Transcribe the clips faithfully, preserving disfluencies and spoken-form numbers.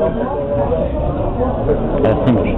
Ja snimaš.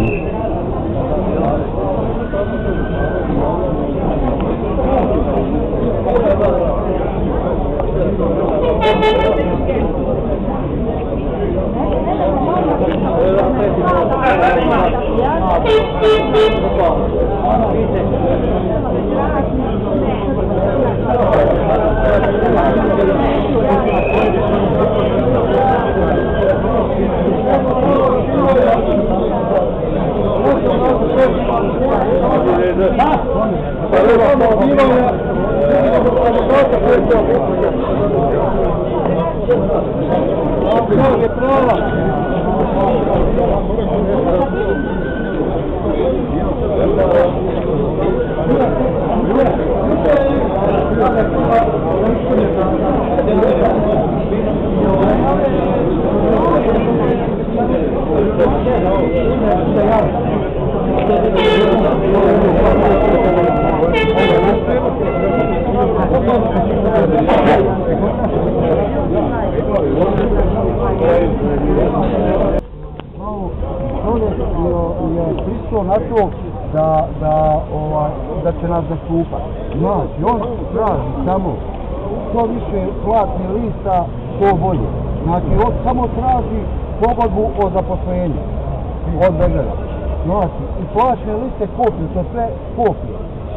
Prišao na to da, da, ovaj, da će nas zastupati. Znači, on traži samo što više platnih lista, to bolje. Znači, on samo traži pogodbu o zaposlenju od države. Znači, i platne liste kopiju, to sve kopije.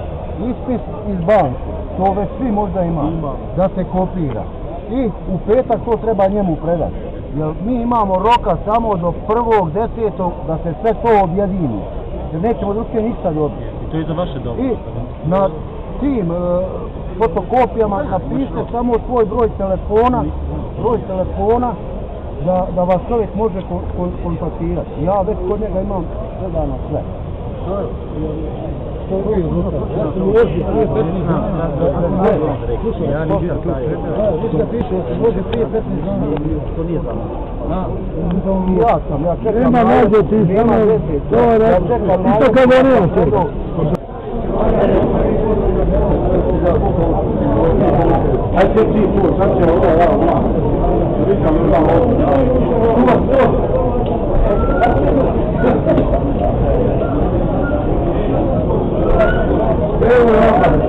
Ispis iz banke, to već svi možda ima, da se kopira. I u petak to treba njemu predati. Jer mi imamo roka samo do prvog desetog da se sve to objedini. Jer nećemo drugčije ništa dobiti. I to je za vaše dobro. I na tim e, fotokopijama napišite samo svoj broj telefona, broj telefona da, da vas čovjek može ko, ko, kontaktirati. Ja već kod njega imam predano sve. Ja ne vidim tu to nije za nas. Ja sam, ja čekam. Nema nađe ti samo, to je isto kao Boreo čekam. Ajde ti tu, sad će ovo, ja, ja. Vikam, vikam, ovo. Evo je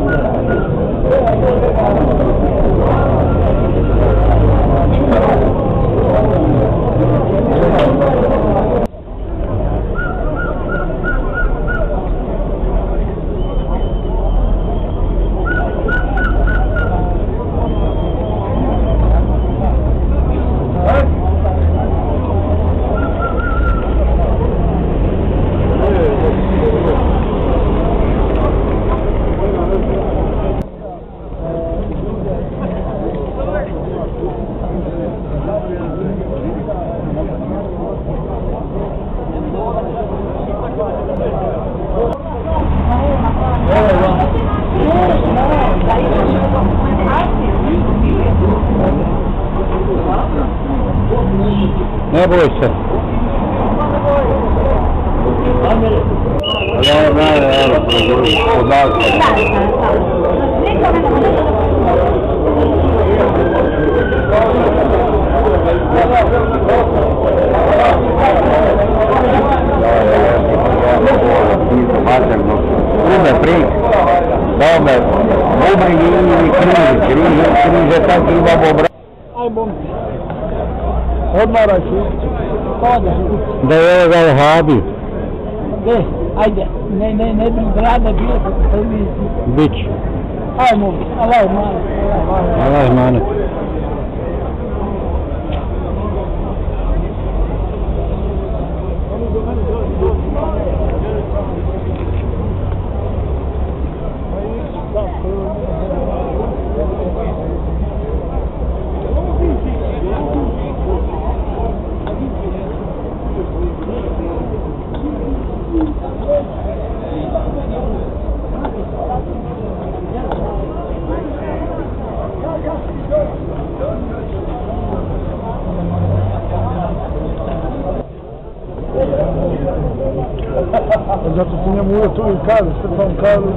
Ne boj se. Ja ne, evo, podavljamo. Ume prik, dome, ubri i križi, križi, križe, tako imamo obraz. Ajmo. Odmaraj se. Kada? Da je ovo Vahabi. Gdje? Ajde, ne, ne, ne bi grada bio po televiziji. Bić. Ajmo, Allah mane. Allah mane. Zato se njemu uvijek uvijek kaže, Stefan kaže.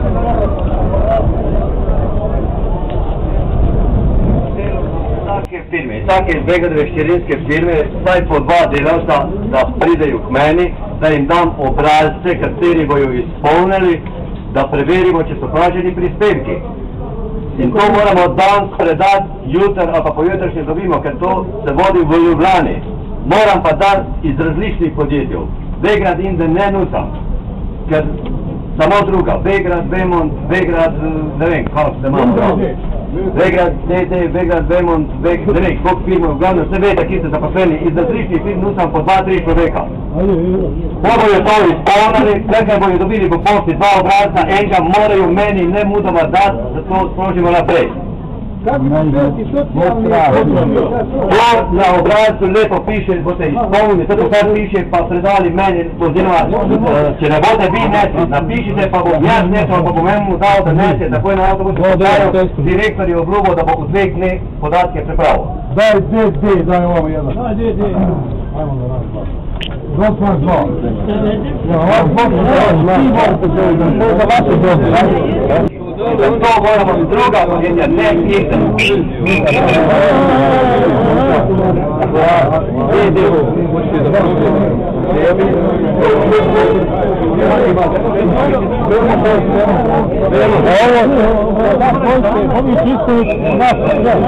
Take firme, take Begradove šćerinske firme, staj po dva delavca da prideju k meni, da im dam obrazce, kateri bojo izpolnili, da preverimo, če so plačeni prispevki. In to moramo danes predati, jutr ali pa pojutrišnje dobimo, ker to se vodi v Ljubljani. Moram pa dati iz različnih podjetij. Begrad in da ne nutam, ker samo druga, Begrad, Bemont, Begrad, ne vem, kako se malo pravi. Begrad, D D, Begrad, Bemont, Begrad, ne vem, koliko firmov, uglavnom se vede, ki ste zaposleni, iz različnih firm nutam po dva, tri človeka. Ko bojo to izpolnili, nekaj bojo dobili po pošti dva obrazca, enega morajo meni ne mudoma dati, da to sprožimo naprej. To na obrazcu lepo piše, boste izpolnili, to kar piše, pa predali meni, oziroma, če ne boste vi nesli, napišite, pa bom jaz nesel, pa bom mu dal, da nese, takoj na avtobus postavil, direktor je obljubil, da bo v dveh dneh podatke pripravil. Daj, daj, daj, daj ovo jedan. Daj, daj, daj. Ajmo da radimo. Gospodin zlo. Ja, vas mogu da za vaše dobe. Za to moramo druga podjetja, ne njihta. Ovi čistović, nas,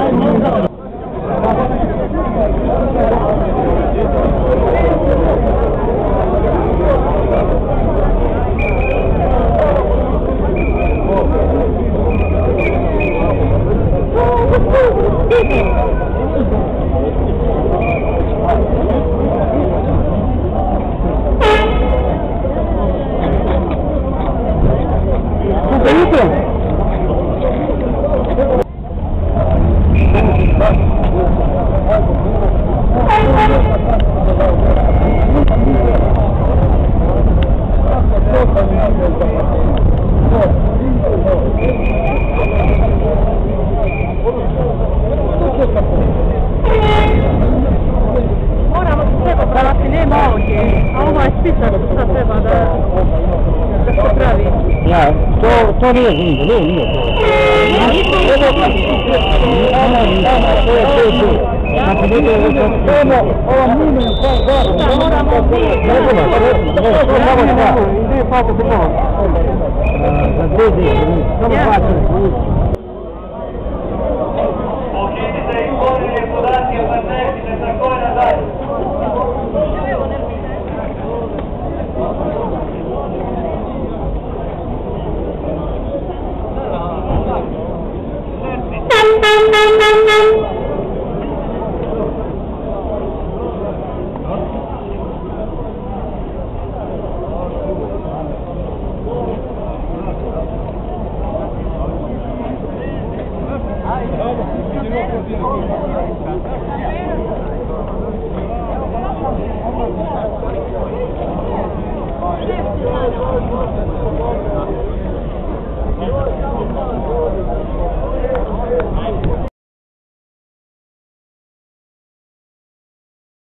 moramo se treba pravati, nema ovdje, a ovo je spisak šta treba da, da se pravi. Ja, to, to nije zimno, nije, nije. Ova mine, moramo vidjeti. Počinite izpolnjenje podatke, pa nesite takoj nazaj. Ajde.